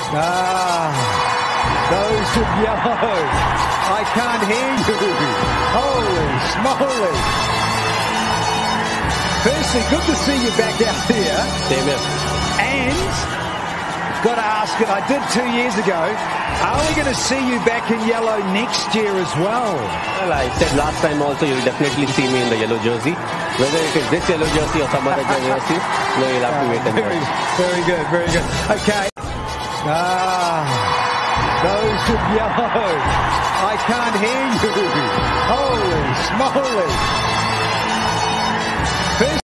Those with yellow. I can't hear you. Holy smoly. Firstly, good to see you back out here. Same here. And got to ask it, I did 2 years ago. Are we going to see you back in yellow next year as well? Well, I said last time also you'll definitely see me in the yellow jersey. Whether it is this yellow jersey or some other jersey, no, you'll have to wait and watch. Very good, very good. Okay. Those with yellow. I can't hear you. Holy smoly.